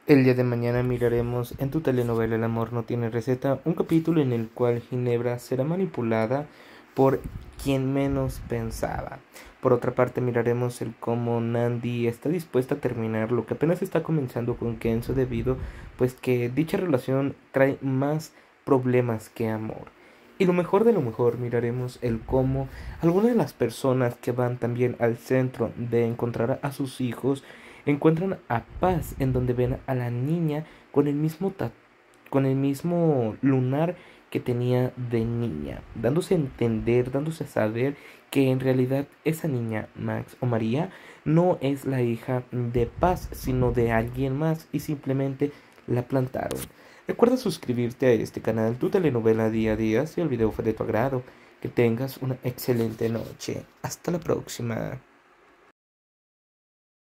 El día de mañana miraremos en tu telenovela El amor no tiene receta un capítulo en el cual Ginebra será manipulada por quien menos pensaba. Por otra parte miraremos el cómo Nandi está dispuesta a terminar lo que apenas está comenzando con Kenzo debido pues que dicha relación trae más problemas que amor. Y lo mejor de lo mejor miraremos el cómo algunas de las personas que van también al centro de encontrar a sus hijos encuentran a paz en donde ven a la niña con el mismo con el mismo lunar que tenía de niña, dándose a entender, dándose a saber que en realidad esa niña, Max o María, no es la hija de Paz, sino de alguien más y simplemente la plantaron. Recuerda suscribirte a este canal, tu telenovela día a día, si el video fue de tu agrado. Que tengas una excelente noche. Hasta la próxima.